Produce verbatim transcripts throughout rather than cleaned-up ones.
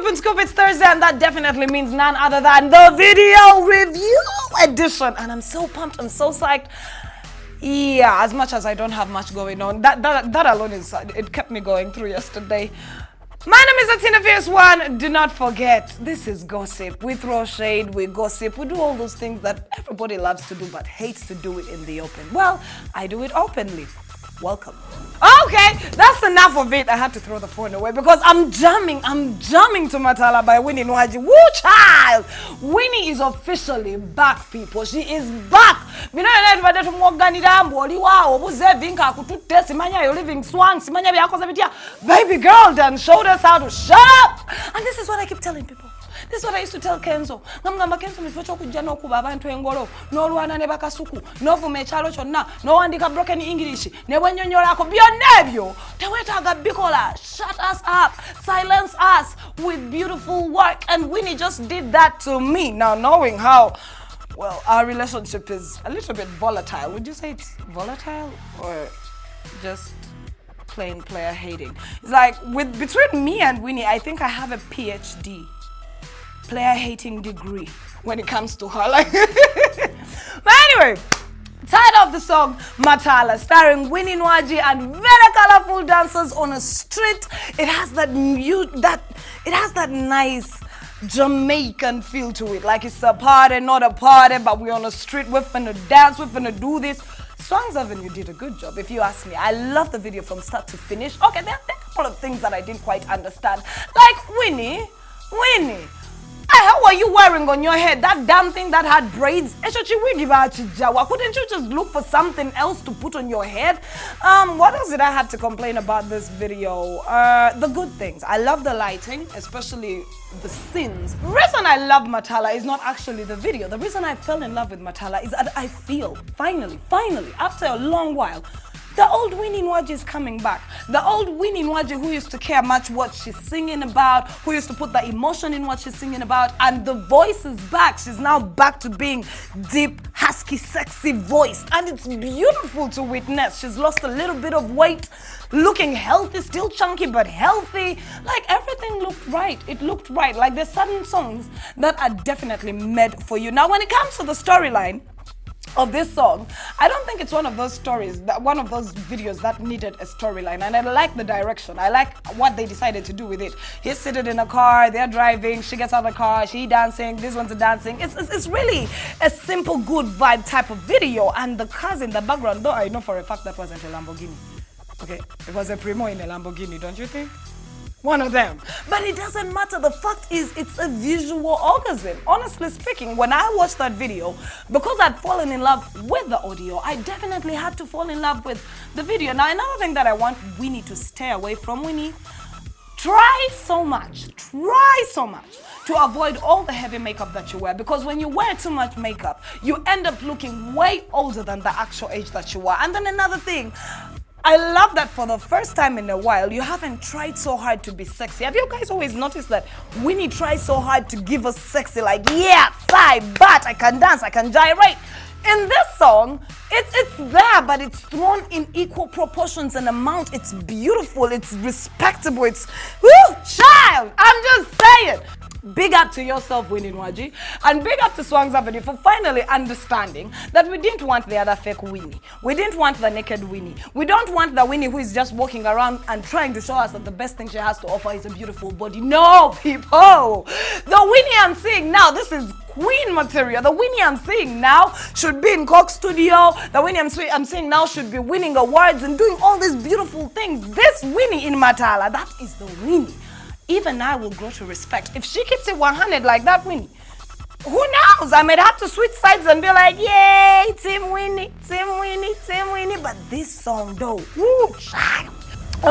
Scoop and Scoop, it's Thursday, and that definitely means none other than the video review edition. And I'm so pumped, I'm so psyched. Yeah, as much as I don't have much going on, that that, that alone is, it kept me going through yesterday. My name is Atina Fierce One. Do not forget, this is gossip. We throw shade, we gossip, we do all those things that everybody loves to do but hates to do it in the open. Well, I do it openly. Welcome. Okay, that's enough of it. I had to throw the phone away because I'm jamming, I'm jamming to Matala by Winnie Nwaji. Woo, child! Winnie is officially back, people. She is back. You know, living swang, baby girl then showed us how to shut up. And this is what I keep telling people. This is what I used to tell Kenzo. Namgamba Kenzo mifocho kujano kuba abantu engolo no lwana ne bakasuku no vume chalo chonna no andika broken English ne bwenyonyola ko byonnebyo tewetaga bikola. Shut us up, silence us with beautiful work. And Winnie just did that to me. Now knowing how well our relationship is a little bit volatile, would you say it's volatile or just plain player hating? It's like with between me and Winnie, I think I have a P H D. Player hating degree when it comes to her. Like but anyway, title of the song Matala, starring Winnie Nwaji and very colorful dancers on a street. It has that mute that it has that nice Jamaican feel to it. Like it's a party, not a party, but we're on a street, we're finna dance, we're finna do this. Songs Avenue did a good job, if you ask me. I love the video from start to finish. Okay, there, there are a couple of things that I didn't quite understand. Like Winnie, Winnie. Hey, how are you wearing on your head? That damn thing that had braids? Couldn't you just look for something else to put on your head? Um, what else did I have to complain about this video? Uh, the good things. I love the lighting, especially the scenes. The reason I love Matala is not actually the video. The reason I fell in love with Matala is that I feel, finally, finally, after a long while, the old Winnie Nwaji is coming back. The old Winnie Nwaji who used to care much what she's singing about, who used to put the emotion in what she's singing about, and the voice is back. She's now back to being deep, husky, sexy voiced, and it's beautiful to witness. She's lost a little bit of weight, looking healthy, still chunky but healthy. Like everything looked right. It looked right. Like there's certain songs that are definitely made for you. Now when it comes to the storyline of this song, I don't think it's one of those stories, that one of those videos that needed a storyline. And I like the direction. I like what they decided to do with it. He's sitting in a car, they're driving, she gets out of the car, she dancing, this one's dancing. It's, it's, it's really a simple, good vibe type of video. And the cars in the background, though I know for a fact that wasn't a Lamborghini. Okay, it was a Primo in a Lamborghini, don't you think? One of them. But it doesn't matter. The fact is, it's a visual orgasm. Honestly speaking, when I watched that video, because I'd fallen in love with the audio, I definitely had to fall in love with the video. Now, another thing that I want Winnie to stay away from, Winnie, try so much, try so much to avoid all the heavy makeup that you wear, because when you wear too much makeup, you end up looking way older than the actual age that you are. And then another thing, I love that for the first time in a while, you haven't tried so hard to be sexy. Have you guys always noticed that Winnie tries so hard to give us sexy, like, yeah, thigh, butt, I can dance, I can gyrate. In this song, it's, it's there, but it's thrown in equal proportions and amount. It's beautiful, it's respectable, it's, whoo, child, I'm just saying. Big up to yourself, Winnie Nwaji, and big up to Swangs Avenue for finally understanding that we didn't want the other fake Winnie. We didn't want the naked Winnie. We don't want the Winnie who is just walking around and trying to show us that the best thing she has to offer is a beautiful body. No, people! The Winnie I'm seeing now, this is queen material. The Winnie I'm seeing now should be in Coke Studio. The Winnie I'm, I'm seeing now should be winning awards and doing all these beautiful things. This Winnie in Matala, that is the Winnie even I will grow to respect. If she keeps it one hundred like that, Winnie, who knows? I might have to switch sides and be like, yay, Team Winnie, Team Winnie, Team Winnie. But this song, though, woo, child. So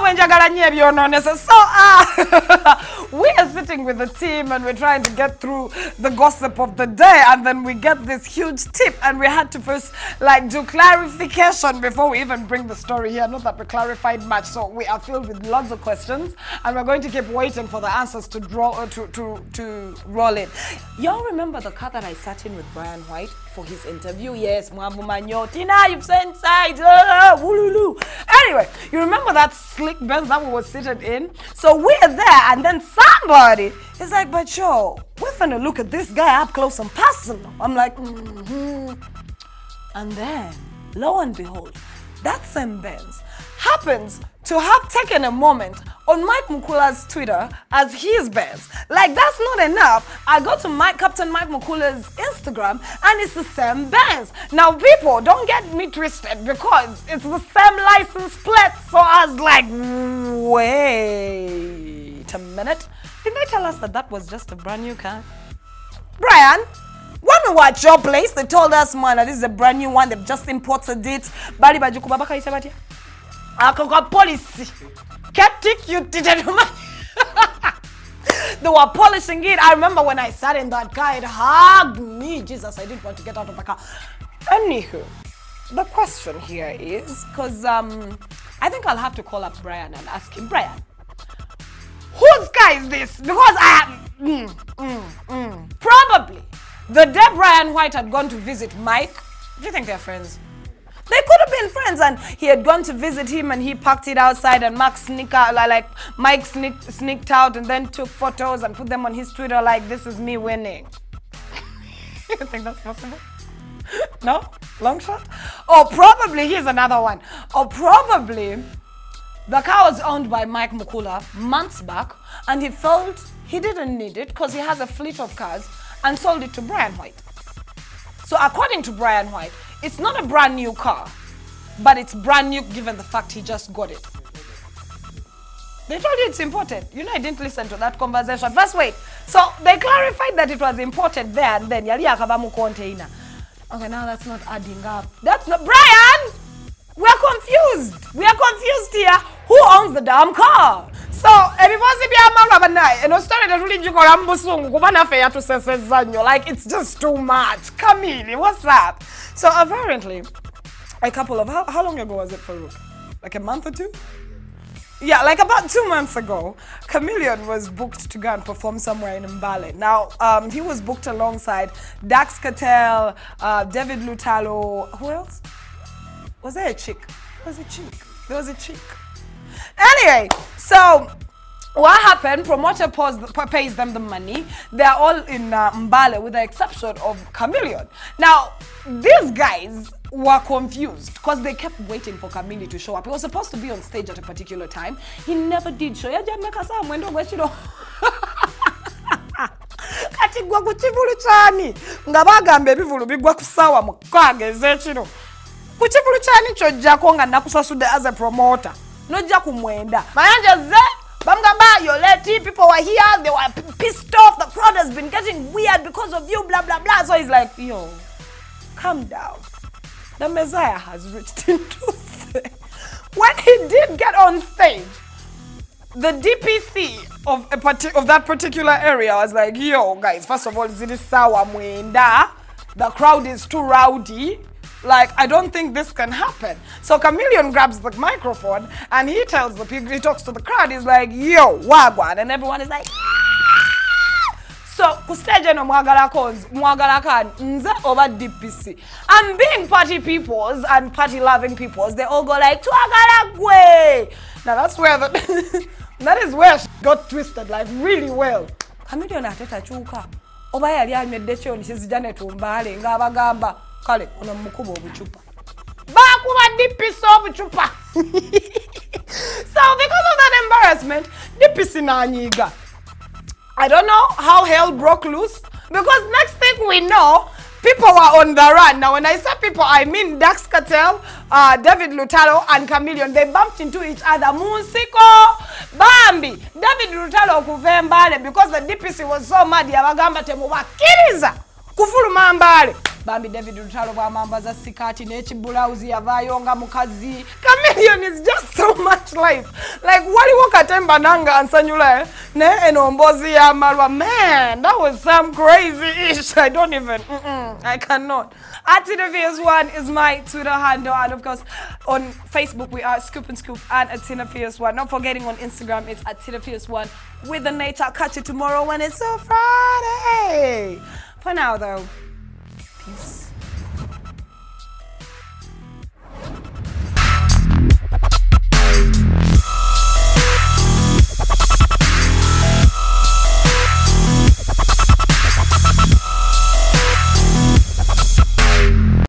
uh, we are sitting with the team and we're trying to get through the gossip of the day, and then we get this huge tip, and we had to first like do clarification before we even bring the story here. Not that we clarified much, so we are filled with lots of questions, and we're going to keep waiting for the answers to draw uh, to to to roll in. Y'all remember the car that I sat in with Brian White for his interview? Yes, Mwambu Manyo, Tina, you've sent sides. Uh, anyway, you remember that that slick Benz that we were seated in. So we're there, and then somebody is like, but yo, we're finna look at this guy up close and personal. I'm like, mm-hmm. And then, lo and behold, that same Benz happens to have taken a moment on Mike Mukula's Twitter as his Benz. Like, that's not enough. I go to Mike, Captain Mike Mukula's Instagram, and it's the same Benz. Now, people, don't get me twisted, because it's the same license plate. So I was like, wait a minute. Didn't they tell us that that was just a brand new car? Brian, when we were at your place, they told us, man, that this is a brand new one. They've just imported it. Bali bajuku babaka isabati. Akoko policy. Kept you didn't. They were polishing it. I remember when I sat in that car, it hugged me. Jesus, I didn't want to get out of the car. Anywho, the question here is, because um, I think I'll have to call up Brian and ask him, Brian, whose car is this? Because I mm, mm, mm. Probably the day Brian White had gone to visit Mike. Do you think they're friends? They could have been friends, and he had gone to visit him, and he parked it outside, and Mark sneak out, like Mike sneaked, sneaked out and then took photos and put them on his Twitter like, this is me winning. You think that's possible? No? Long shot? Or probably, here's another one. Or probably, the car was owned by Mike Mukula months back, and he felt he didn't need it because he has a fleet of cars, and sold it to Brian White. So according to Brian White, it's not a brand new car, but it's brand new given the fact he just got it. They told you it's imported. You know, I didn't listen to that conversation. First, wait. So they clarified that it was imported there, and then yali akabamu container. Okay, now that's not adding up. That's not Brian. We are confused. We are confused here. Who owns the damn car? So everybody be a man and no story that really you like, it's just too much. Camille, what's up? So apparently, a couple of how, how long ago was it, Farouk? Like a month or two? Yeah, like about two months ago, Chameleon was booked to go and perform somewhere in Mbale. Now, um, he was booked alongside Dax Cartel, uh, David Lutalo. Who else? Was there a chick? There was a chick. There was a chick. Anyway, so what happened? Promoter pays them the money. They're all in uh, Mbale with the exception of Chameleon. Now, these guys were confused because they kept waiting for Chameleon to show up. He was supposed to be on stage at a particular time. He never did show. Kati gwa kuchivulu chani ngabagambe ebivulu bigwa kusawa mukageze kino kuchivulu chani chojjako nga nakusasude as a promoter nojja kumwenda mayanja ze bamgamba yoleti people were here, they were pissed off, the crowd has been getting weird because of you, blah blah blah. So he's like, yo, calm down, the Messiah has reached into say. When he did get on stage, the D P C of a parti of that particular area was like, yo guys, first of all, zili sawa mwenda, the crowd is too rowdy, like I don't think this can happen. So Chameleon grabs the microphone and he tells the people, he talks to the crowd, he's like, yo, wagwan, and everyone is like, yeah! So kustage no mwagala cause mwagala kan nze over D P C. And being party peoples and party loving peoples, they all go like, twagala gwe. Now that's where the that is where she got twisted, like really well. Chameleon ateta chuka. Oba yali almedde kyo nisizijane tumbale nga abagamba kale ono mukubo obuchupa. Bakuba D P C obuchupa. So because of that embarrassment, D P C nanyiga. I don't know how hell broke loose, because next thing we know, people were on the run. Now, when I say people, I mean Dax Cartel, uh, David Lutalo, and Chameleon. They bumped into each other. Musiko, Bambi, David Lutalo kuvembale because the D P C was so mad. Yabagamba temu wakiriza kufulu mambale. Bambi David Lutalo wa mambaza sikati nechi bulauzi yavayo nga mukazi. Chameleon is just so much life. Like wali wakatemba nanga ansanyula ne enombozi ya marwa. Man, that was some crazy ish. I don't even, mm -mm, I cannot. Atina Fierce One is my Twitter handle, and of course on Facebook we are Scoop and Scoop and Atina Fierce One. Not forgetting on Instagram it's Atina Fierce One with the Nate. I'll catch you tomorrow when it's a Friday. For now though,